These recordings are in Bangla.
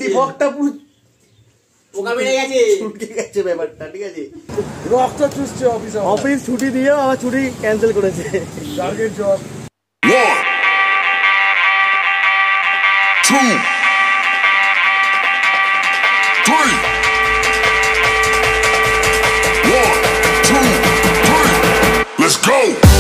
একটি ফকটা পুরো পোকা মেরে গেছে, ছুটকে গেছে ব্যাপারটা, ঠিক আছে। রক্ত চুষছে অফিসে, অফিস ছুটি দিয়েও আমার ছুটি ক্যান্সেল করেছে। Target job. 1 2 3 1 2 3 let's go.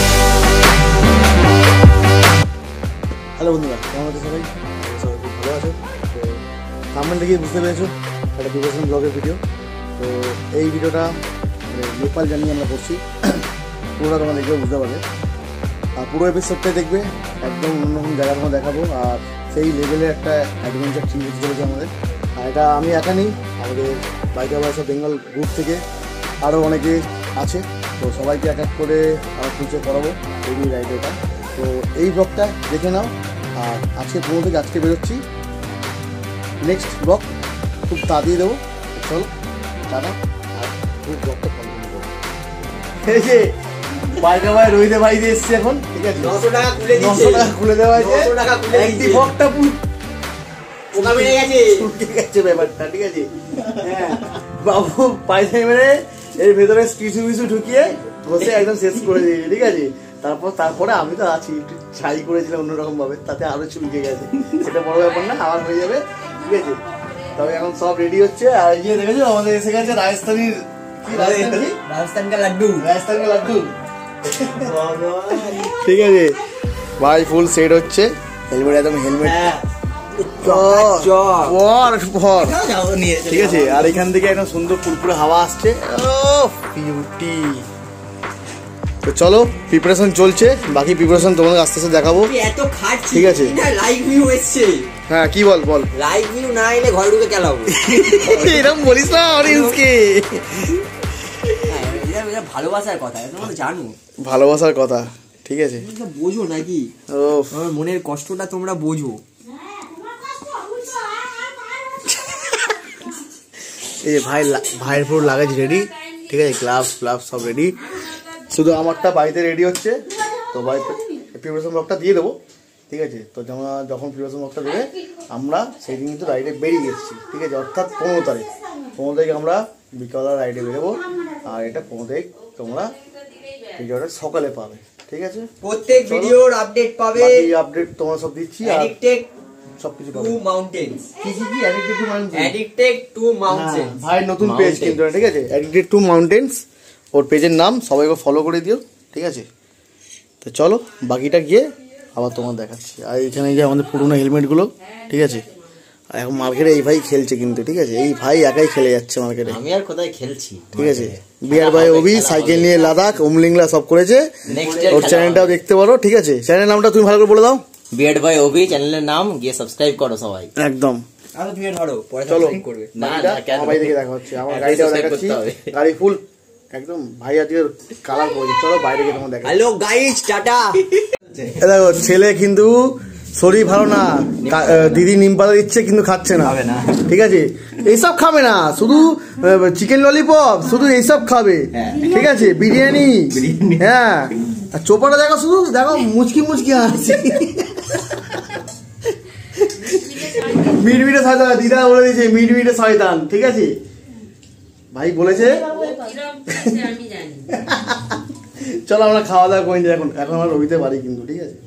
Hello বন্ধুরা, কেমন আছো সবাই? সবাই খুব ভালো আছো। তো থাম্বনেল দেখে বুঝতে পেরেছো একটা প্রিপারেশন ব্লগের ভিডিও। তো এই ভিডিওটা নেপাল জার্নি আমরা করছি, পুরোটা তোমরা দেখবে বুঝতে পারবে। আর পুরো এপিসোডটাই দেখবে, একদম অন্যরকম জায়গা তোমার দেখাবো। আর সেই লেভেলের একটা অ্যাডভেঞ্চার ট্রিপ হতে চলেছে আমাদের। আর এটা আমি একা নেই, আমাদের বাইকার ভাষা বেঙ্গল গ্রুপ থেকে আরও অনেকে আছে। তো সবাইকে এক এক করে আমরা পরিচয় করাবো এই রাইডটা। তো এই ব্লগটা দেখে নাও। আর আজকে 15 থেকে আজকে বেরোচ্ছি, নেক্সট ব্লগ খুব তাড়াতাড়ি দেবো। চলো টাটা, আর খুব ব্লগটা কন্টিনিউ করবো। এই যে বাইকা ভাই রোহিতে ভাই দিয়ে এসছে এখন, ঠিক আছে। 900 টাকা খুলে দিচ্ছে, 900 টাকা খুলে দেওয়া হয়েছে, 900 টাকা খুলে একটি দিচ্ছে, ব্লগটা পুরো পোকা মেরে গেছে, ছুটকে গেছে ব্যাপারটা, ঠিক আছে। হ্যাঁ বাবু পয়সা মেরে এর ভেতরে টিসু মিসু ঢুকিয়ে বসে একদম শেষ করে দিয়েছে, ঠিক আছে। তারপরে আমি তো আছি, একটু ছাই করেছিলাম অন্যরকম ভাবে, তাতে আরো চুলকে গেছে, সেটা বড় ব্যাপার না, আবার হয়ে যাবে, ঠিক আছে। তবে এখন সব রেডি হচ্ছে। আর ইয়ে দেখেছো আমাদের এসে গেছে রাজস্থানীর রাজস্থানকা লাড্ডু, রাজস্থানের লাড্ডু, ঠিক আছে ভাই। ফুল সেট হচ্ছে, হেলমেট একদম হেলমেট, ঠিক আছে। আর এখান থেকে একদম সুন্দর পুরপুরে হাওয়া আসছে, বিউটি। তো চলো প্রিপারেশন চলছে, বাকি প্রিপারেশন তোমাদের আস্তে আস্তে দেখাবো, এত খাটছি, ঠিক আছে। লাইভ ভিউ এসছে। হ্যাঁ কি বল লাইভ ভিউ না এলে ঘরে ঢুকে খেলাবো। এরকম বলিস না অডিয়েন্সকে। এটা ভালোবাসার কথা, তোমরা জানো ভালোবাসার কথা, ঠিক আছে। বোঝো নাকি আমার মনের কষ্টটা, তোমরা বোঝো। এই যে ভাইয়ের পুরো লাগেজ রেডি, ঠিক আছে। গ্লাভস সব রেডি, শুধু আমারটা বাড়িতে রেডি হচ্ছে। তো বাড়িতে প্রিপারেশন ব্লগটা দিয়ে দেবো, ঠিক আছে। তো যখন প্রিপারেশন ব্লগটা দেবে আমরা সেই দিন কিন্তু রাইডে বেরিয়ে গেছি, ঠিক আছে। অর্থাৎ 15 তারিখ আমরা বিকালবেলা রাইডে বেরোবো। আর এটা 15 তারিখ তোমরা ভিডিওটা সকালে পাবে, ঠিক আছে। প্রত্যেক ভিডিওর আপডেট পাবে, আপডেট তোমরা সব দিচ্ছি। আর সবকিছু পাবে। অ্যাডিক্টেড টু মাউন্টেন্স ভাই নতুন পেজ কিন্তু, ঠিক আছে। অ্যাডিক্টেড টু মাউন্টেন্স ওর পেজের নাম, সবাইকে ফলো করে দিও, ঠিক আছে। তো চলো বাকিটা গিয়ে আবার তোমার দেখাচ্ছি। আর এখানে যে আমাদের পুরোনো হেলমেটগুলো, ঠিক আছে। আর এখন মার্কেটে এই ভাই খেলছে কিন্তু, ঠিক আছে। এই ভাই একাই খেলে যাচ্ছে মার্কেটে, আমি আর কোথায় খেলছি, ঠিক আছে। বিয়ার ভাই অভি সাইকেল নিয়ে লাদাখ ওমলিংলা সব করেছে। ওর চ্যানেলটাও দেখতে পারো, ঠিক আছে। চ্যানেলের নামটা তুমি ভালো করে বলে দাও। বিয়ার্ড ভাই ওবি চ্যানেলের নাম, গিয়ে সাবস্ক্রাইব করো সবাই, একদম। আরে তুমি ধরো পরে চলো সাবস্ক্রাইব করবে। না ভাই দেখে দেখা হচ্ছে, আমার গাড়িটাও দেখাচ্ছি, গাড়ি ফুল একদম। ভাই আজকে কালার করেছে, চলো বাইরে গিয়ে তোমার দেখা। হ্যালো গাইস, টাটা। দেখো ছেলে কিন্তু শরীর ভালো না, দিদি নিম পাতা দিচ্ছে কিন্তু খাচ্ছে না, ঠিক আছে। এইসব খাবে না, শুধু চিকেন ললিপপ, শুধু এইসব খাবে, ঠিক আছে। বিরিয়ানি, হ্যাঁ। আর চোপাটা দেখো, শুধু দেখো মুচকি হাসি, মিটমিটে শয়তান। দিদা বলে দিয়েছে মিটমিটে শয়তান, ঠিক আছে। ভাই বলেছে। চলো আমরা খাওয়া দাওয়া করে যাই, এখন আমরা রবিতে বাড়ি কিন্তু, ঠিক আছে।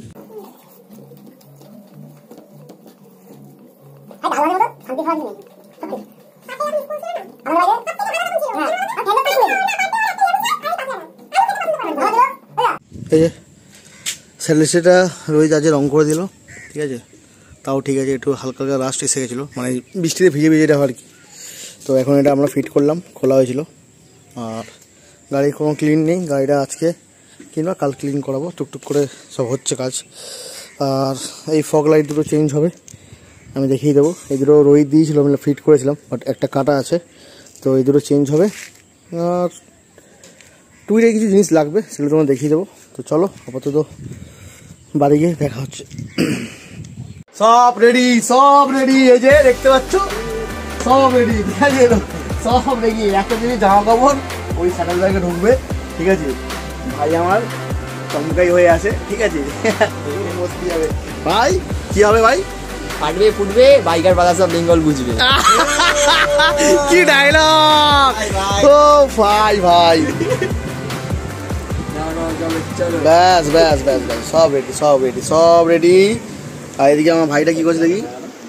এই যে স্যালেসিটা রোহিত আজকে রং করে দিল, ঠিক আছে। তাও ঠিক আছে, একটু হালকা হালকা রাস্ট এসে গেছিলো, মানে বৃষ্টিতে ভিজে এটা আর কি। তো এখন এটা আমরা ফিট করলাম, খোলা হয়েছিল। আর গাড়ির কোনো ক্লিন নেই, গাড়িটা আজকে কিংবা কাল ক্লিন করাবো, টুকটুক করে সব হচ্ছে কাজ। আর এই ফগ লাইট দুটো চেঞ্জ হবে, আমি দেখিয়ে দেবো। এই দুটো রোহিত দিয়েছিল, আমি ফিট করেছিলাম, বাট একটা কাটা আছে, তো এই দুটো চেঞ্জ হবে। আর টুইরে কিছু জিনিস লাগবে, সেগুলো তোমার দেখিয়ে দেবো। তো চলো আপাতত বাড়ি গিয়ে দেখা হচ্ছে। সব রেডি, এই যে দেখতে পাচ্ছ সব রেডি, ঠিক আছে। সব রেডি, একটা জিনিস জামা কাপড় ওই স্যাটেল ব্যাগে ঢুকবে, ঠিক আছে। ভাই আমার চমকাই হয়ে আসে, ঠিক আছে। মস্তি হবে ভাই, কি হবে ভাই? ফাটবে ফুটবে বাইকার বাজার সব বেঙ্গল বুঝবে। কি ডায়লগ! ও ভাই ভাই, ব্যাস ব্যাস ব্যাস ব্যাস, সব রেডি সব রেডি সব রেডি। আর এদিকে আমার ভাইটা কি করছে দেখি,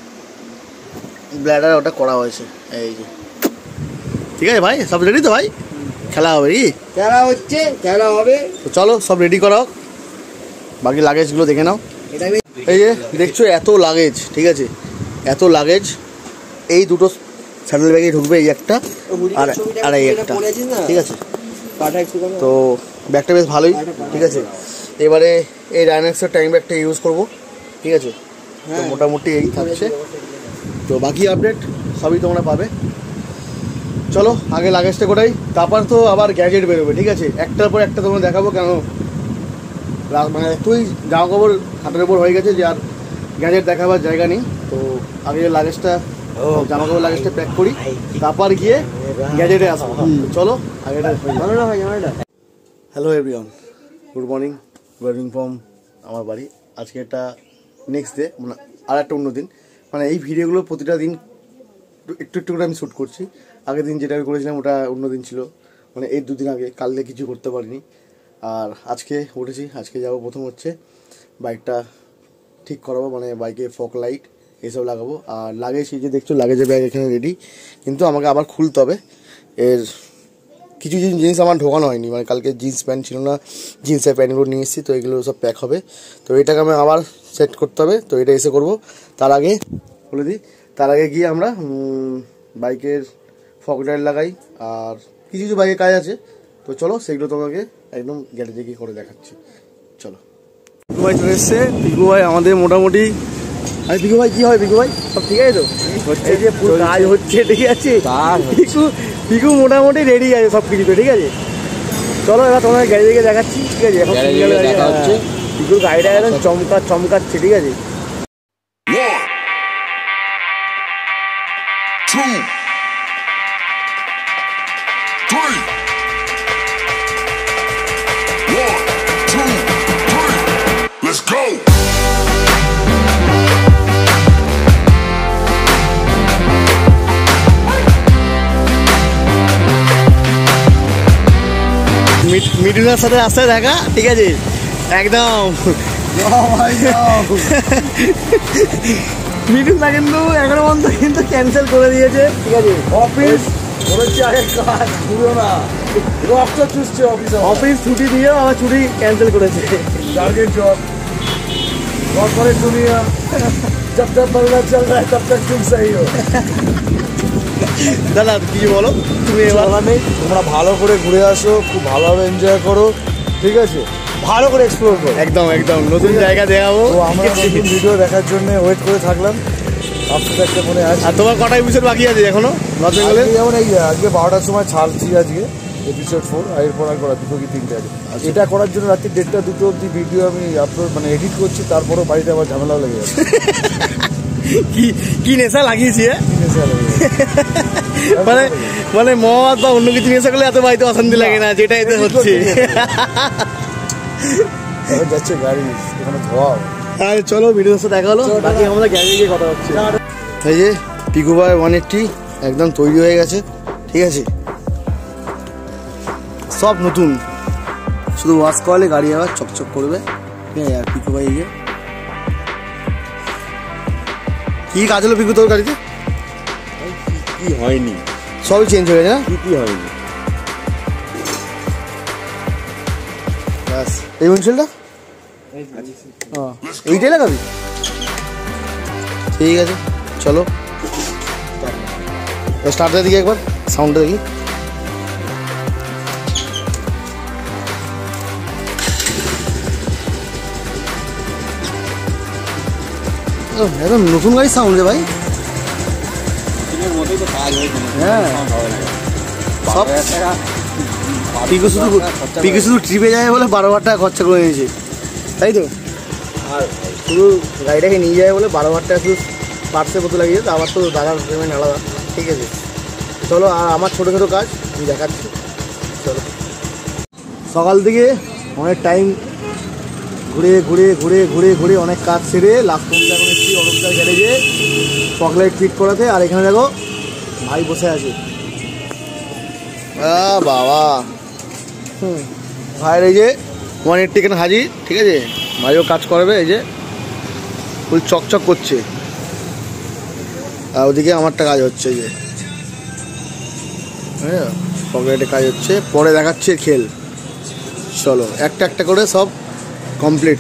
ব্ল্যাডার ওটা করা হয়েছে এই যে। ঠিক আছে ভাই, সব রেডি তো ভাই, খেলা হবে কি? খেলা হচ্ছে, খেলা হবে। তো চলো সব রেডি করো, বাকি লাগেজগুলো দেখে নাও। এই যে দেখছো এত লাগেজ, ঠিক আছে, এত লাগেজ। এই দুটো স্যান্ডেল ব্যাগে ঢুকবে, এই একটা আর এই একটা, ঠিক আছে। তো ব্যাগটা বেশ ভালোই, ঠিক আছে। এবারে এই রাইনেক্সের ট্যাঙ্ক ব্যাগটা ইউজ করবো, ঠিক আছে। তো মোটামুটি এই থাকছে, তো বাকি আপডেট সবই তোমরা পাবে। চলো আগে লাগেজটা কোটাই, তারপর তো আবার গ্যাজেট বেরোবে, ঠিক আছে। একটার পর একটা তোমরা দেখাবো, কেন মানে তুই জামা কাপড় খাটের উপর হয়ে গেছে যে আর গ্যাজেট দেখাবার জায়গা নেই। তো আগে লাগেজটা, জামা কাপড় লাগেজটা প্যাক করি, তারপর গিয়ে গ্যাজেটে আসবো। চলো আগে hello everyone, good morning, welcome from আমার বাড়ি। আজকে এটা নেক্সট ডে, মানে আর একটা অন্য দিন। মানে এই ভিডিওগুলো প্রতিটা দিন একটু একটু করে আমি শ্যুট করছি। আগের দিন যেটা আমি করেছিলাম ওটা অন্য দিন ছিল, মানে এই দুদিন আগে, কালকে কিছু করতে পারিনি। আর আজকে উঠেছি, আজকে যাবো, প্রথম হচ্ছে বাইকটা ঠিক করাবো, মানে বাইকে ফগ লাইট এসব লাগাবো। আর লাগেজ এই যে দেখছো, লাগেজের ব্যাগ এখানে রেডি, কিন্তু আমাকে আবার খুলতে হবে। এর কিছু জিনিস আমার ঢোকানো হয়নি, মানে কালকে জিন্স প্যান্ট ছিল না, জিন্সের প্যান্টগুলো নিয়ে এসেছি, তো এগুলো সব প্যাক হবে। তো এটাকে আমি আবার সেট করতে হবে, তো এটা এসে করবো। তার আগে বলে দিই, তার আগে গিয়ে আমরা বাইকের ফগ লাইট লাগাই, আর কিছু কিছু বাইকের কাজ আছে। তো চলো সেগুলো তোমাকে একদম গ্যারেজে গিয়ে করে দেখাচ্ছি, চলো। পিকু ভাই চলে এসছে, পিকু ভাই আমাদের মোটামুটি। আরে পিকু ভাই কি হয়, পিকু ভাই সব ঠিক আছে তো? এই যে পুরো কাজ হচ্ছে, ঠিক আছে। পিকু মোটামুটি রেডি আছে সব কিছুতে, ঠিক আছে। চলো এবার তোমার গ্যারেজে গিয়ে দেখাচ্ছি, ঠিক আছে। এখন পিকুর গাড়িটা একদম চমকাচ্ছে, ঠিক আছে। 1, 2, 3. 1, 2, 3. Let's go. মিঠুনের সাথে আসতে দেখা, ঠিক আছে, একদম। মিঠুনটা কিন্তু এখনো পর্যন্ত কিন্তু ক্যান্সেল করে দিয়েছে, ঠিক আছে। অফিস বলেছি আগে কাজ পুরো না, রক্ত চুষছে অফিস ছুটি দিয়েও আবার ছুটি ক্যান্সেল করেছে। टारगेट जॉब कॉर्पोरेट दुनिया जब तक बदला चल रहा है तब तक तुम सही हो। দাদা কিছু বলো তুমি। এবার নেই, তোমরা ভালো করে ঘুরে আসো, খুব ভালোভাবে এনজয় করো, ঠিক আছে, ভালো করে এক্সপ্লোর করো। একদম একদম নতুন জায়গা দেখাবো। তো আমরা নতুন ভিডিও দেখার জন্য ওয়েট করে থাকলাম, আপনাদের একটা মনে আছে। আর তোমার কটা এপিসোড বাকি আছে এখনো নর্থ বেঙ্গলে? যেমন এই আজকে 12টার সময় ছাড়ছি, আজকে এপিসোড 4, এরপর আর করা 2 কি 3টে আছে। এটা করার জন্য রাত্রি 1:30-2 অবধি ভিডিও আমি আপলোড মানে এডিট করছি, তারপরও বাড়িতে আবার ঝামেলা লেগে যাচ্ছে। কি নেশা লাগিয়েছি মানে মানে মদ বা অন্য কিছু নেশা করলে এত বাড়িতে অশান্তি লাগে না, যেটা এতে হচ্ছে। যাচ্ছে গাড়ি এখানে ধোয়া। আর চলো ভিডিওর সাথে দেখা হলো, বাকি আমরা গ্যারেজে গিয়ে কথা হচ্ছে। এই যে পিকু ভাই 180 একদম তৈরি হয়ে গেছে, ঠিক আছে, সব নতুন, শুধু ওয়াশ করালে গাড়ি আবার চকচক করবে, ঠিক আছে। আর পিকু ভাই কি কাজ হলো পিকু তোর গাড়িতে? কি হয়নি, সবই চেঞ্জ হয়ে গেছে না? কি হয়নি, ব্যাস। এই উইন্ডশিল্ডটা এইটাই লাগাবি? ঠিক আছে চলো স্টার্টটা দেখি একবার, সাউন্ডটা দেখি। একদম নতুন গাড়ির সাউন্ড রে ভাই। হ্যাঁ সব পিকু শুধু ট্রিপে যায় বলে 12,000 টাকা খরচা করে নিয়েছে, তাই তো। আর শুধু গাড়িটাকে নিয়ে যায় বলে 12,000 টাকা শুধু পার্টসের মতো লাগিয়েছে। আবার তো দাদার পেমেন্ট আলাদা, ঠিক আছে। চলো আর আমার ছোটো ছোটো কাজ আমি দেখাচ্ছি, চলো। সকাল থেকে অনেক টাইম ঘুরে ঘুরে ঘুরে ঘুরে ঘুরে অনেক কাজ সেরে লাস্ট পর্যন্ত এখন এসেছি অরূপদার গ্যারেজে চকলেট ফিট করাতে। আর এখানে দেখো ভাই বসে আছে। বাবা ভাইয়ের এই যে 180 এখানে হাজির, ঠিক আছে। ভাইও কাজ করবে, এই যে ফুল চকচক করছে। আর ওদিকে আমারটা কাজ হচ্ছে, এই যে চকলেটের কাজ হচ্ছে, পরে দেখাচ্ছে খেল। চলো একটা একটা করে সব কমপ্লিট।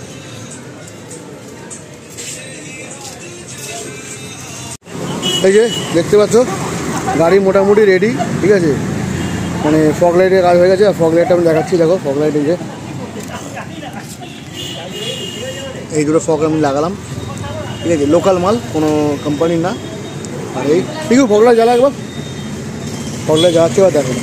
এই যে দেখতে পাচ্ছ গাড়ি মোটামুটি রেডি, ঠিক আছে। মানে ফগ লাইটের কাজ হয়ে গেছে। আর ফগ লাইটটা আমি দেখাচ্ছি, দেখো ফগ লাইট এই যে এই দুটো ফগ আমি লাগালাম, ঠিক আছে। লোকাল মাল, কোনো কোম্পানির না। আর এই ঠিক ফগ লাইট জ্বালা একবার, ফগ লাইট জ্বালাচ্ছে। এবার দেখো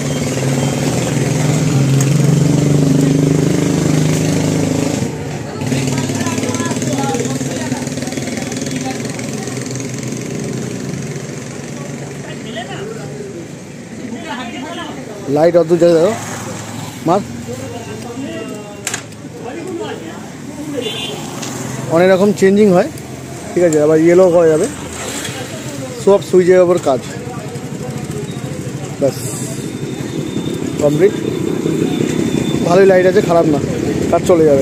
লাইট অদ্ভুত জায়গা, দেখো মার অনেক রকম চেঞ্জিং হয়, ঠিক আছে। আবার ইয়েলো করা যাবে, সব সুইচের ওপর কাজ। ব্যাস কমপ্লিট। ভালোই লাইট আছে, খারাপ না, কাজ চলে যাবে।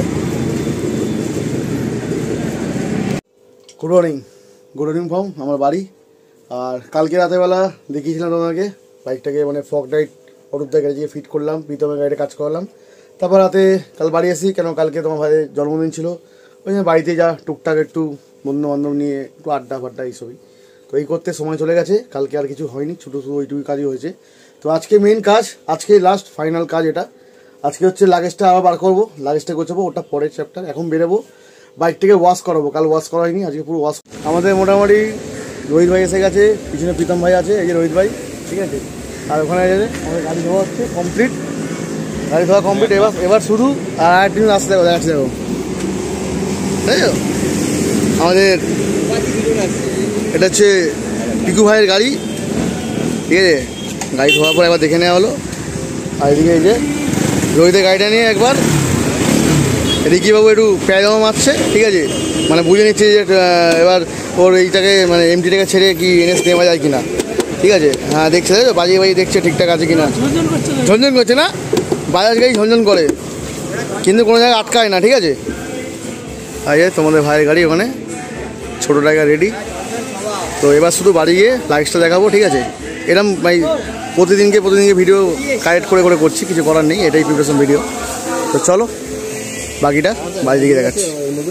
Good morning, good morning from আমার বাড়ি। আর কালকে রাতেরবেলা দেখিয়েছিলাম তোমাকে বাইকটাকে, মানে ফগ লাইট অরূপদার গ্যারেজে ফিট করলাম, প্রীতমের গাড়িতে কাজ করলাম। তারপর রাতে কাল বাড়ি আসি, কেন কালকে তোমার ভাইয়ের জন্মদিন ছিল। ওই জন্য বাড়িতে যা টুকটাক একটু বন্ধু বান্ধব নিয়ে একটু আড্ডা ফাড্ডা এইসবই, তো এই করতে সময় চলে গেছে। কালকে আর কিছু হয়নি, ছোটো ছোটো ওইটুকু কাজই হয়েছে। তো আজকে মেন কাজ, আজকে লাস্ট ফাইনাল কাজ এটা। আজকে হচ্ছে লাগেজটা আবার বার করবো, লাগেজটা গোছাবো, ওটা পরের চ্যাপ্টার। এখন বেরোবো, বাইকটাকে ওয়াশ করাবো, কাল ওয়াশ করা হয়নি, আজকে পুরো ওয়াশ। আমাদের মোটামুটি রোহিত ভাই এসে গেছে, পিছনে প্রীতম ভাই আছে, এই যে রোহিত ভাই, ঠিক আছে। আর ওখানে গেছে আমাদের গাড়ি ধোয়া হচ্ছে কমপ্লিট, গাড়ি ধোয়া কমপ্লিট। এবার শুধু আর একদিন আসতে দেখো, দেখাচ্ছি দেখো, তাই তো আমাদের এটা হচ্ছে পিকু ভাইয়ের গাড়ি, ঠিক আছে। গাড়ি ধোয়ার পর একবার দেখে নেওয়া হলো। আর এদিকে এই যে রোহিতের গাড়িটা নিয়ে একবার রিকিবাবু একটু প্যাজামা মারছে, ঠিক আছে। মানে বুঝে নিচ্ছে যে এবার ওর এইটাকে মানে এমটিটাকে ছেড়ে কি এনএস নেওয়া যায় কিনা, ঠিক আছে। হ্যাঁ দেখছে, বাজিয়ে বাজিয়ে দেখছে ঠিকঠাক আছে কিনা। ঝনঝন করছে না, বাজাজ গাড়ি ঝনঝন করে, কিন্তু কোনো জায়গায় আটকায় না, ঠিক আছে। আর এই তোমাদের ভাইয়ের গাড়ি ওখানে ছোটো টাইগার রেডি। তো এবার শুধু বাড়ি গিয়ে লাইটসটা দেখাবো, ঠিক আছে। এরকম ভাই প্রতিদিনকে ভিডিও কালেক্ট করে করে করছি, কিছু করার নেই, এটাই প্রিপারেশন ভিডিও। তো চলো বাকিটা বাড়ি দিকে দেখাচ্ছি।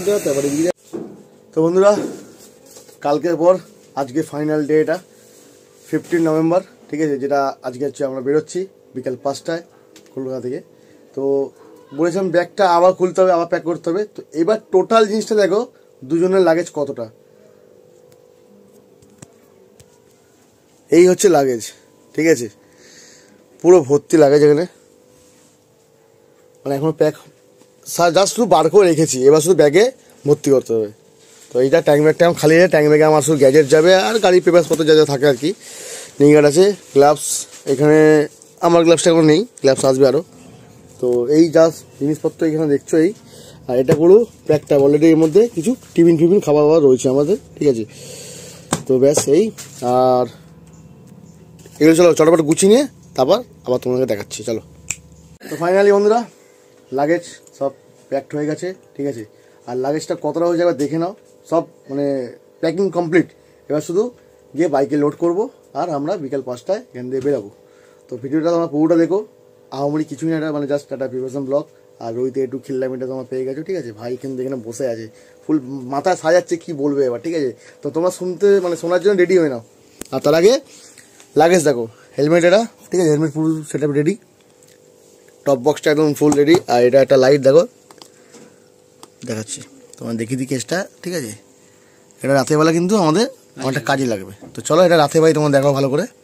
তো বন্ধুরা, কালকের পর আজকে ফাইনাল ডে, এটা 15 নভেম্বর, ঠিক আছে। যেটা আজকে হচ্ছে আমরা বেরোচ্ছি বিকাল 5টায় কলকাতা থেকে। তো বলেছিলাম ব্যাগটা আবার খুলতে হবে, আবার প্যাক করতে হবে। তো এবার টোটাল জিনিসটা দেখো, দুজনের লাগেজ কতটা। এই হচ্ছে লাগেজ, ঠিক আছে। পুরো ভর্তি লাগেজ এখানে, মানে এখন প্যাক জাস্ট শুধু বার করে রেখেছি, এবার শুধু ব্যাগে ভর্তি করতে হবে। তো এইটা ট্যাঙ্ক ব্যাগটা এখন খালি আছে, ট্যাঙ্ক ব্যাগে আমার শুধু গ্যাজেট যাবে আর গাড়ির পেপারসপত্র যা যা থাকে আর কি। নিগার্ড আছে, গ্লাভস, এখানে আমার গ্লাভসটা এখন নেই, গ্লাভস আসবে আরও। তো এই জাস্ট জিনিসপত্র এখানে দেখছো এই। আর এটা পুরো প্যাকটা অলরেডি, এর মধ্যে কিছু টিফিন খাবার দাবার রয়েছে আমাদের, ঠিক আছে। তো ব্যাস এই। আর এগুলো চলো চটপট গুছিয়ে নিয়ে তারপর আবার তোমাকে দেখাচ্ছি, চলো। তো ফাইনালি বন্ধুরা লাগেজ সব প্যাকড হয়ে গেছে, ঠিক আছে। আর লাগেজটা কতটা হয়ে যাবে দেখে নাও, সব মানে প্যাকিং কমপ্লিট। এবার শুধু গিয়ে বাইকে লোড করব, আর আমরা বিকাল 5টায় এখান দিয়ে বেরোবো। তো ভিডিওটা তোমরা পুরোটা দেখো, আহামরি কিছুই না, এটা মানে জাস্ট একটা প্রিপারেশন ব্লগ। আর রোহিতে একটু খিল্লামিটা তোমার পেয়ে গেছো, ঠিক আছে। ভাই কিন্তু এখানে বসে আছে, ফুল মাথায় সাজাচ্ছে, কি বলবে এবার, ঠিক আছে। তো তোমরা শোনার জন্য রেডি হয়ে নাও। আর তার আগে লাগেজ দেখো, হেলমেট এটা, ঠিক আছে, হেলমেট পুরো সেট আপ রেডি, টপ বক্সটা একদম ফুল রেডি। আর এটা একটা লাইট দেখো, দেখাচ্ছি তোমার, দেখিয়ে দিই কেসটা, ঠিক আছে। এটা রাতেরবেলা কিন্তু আমাদের অনেকটা কাজে লাগবে। তো চলো এটা রাতে ভাই তোমার দেখো ভালো করে।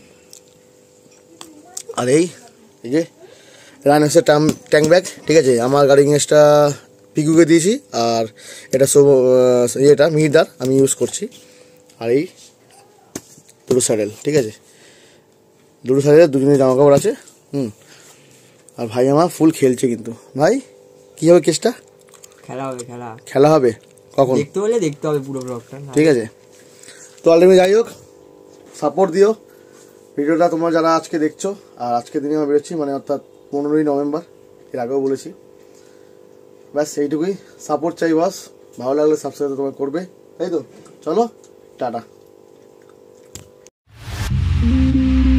আর এই যে রানএক্সের ট্যাঙ্ক ব্যাগ, ঠিক আছে। আমার গাড়ি ইংলিশটা পিকুকে দিয়েছি, আর এটা সব এটা মিহিরদার আমি ইউজ করছি। আর এই দুটো স্যাডেল, ঠিক আছে, দুটো স্যাডেল, দুজনের জামা কাপড় আছে। আর ভাই আমার ফুল খেলছে কিন্তু। ভাই কী হবে কেসটা? খেলা হবে কখন? দেখতে হলে দেখতে হবে পুরো ব্লগটা। ঠিক আছে, তো আলটিমেটলি যাই হোক, সাপোর্ট দিও ভিডিওটা তোমরা যারা আজকে দেখছো। আর আজকে দিনে আমি বেরোচ্ছি, মানে অর্থাৎ 15ই নভেম্বর, এর আগেও বলেছি। ব্যাস এইটুকুই, সাপোর্ট চাই বাস। ভালো লাগলে সাবস্ক্রাইব তোমার করবে, তাই তো? চলো টাটা।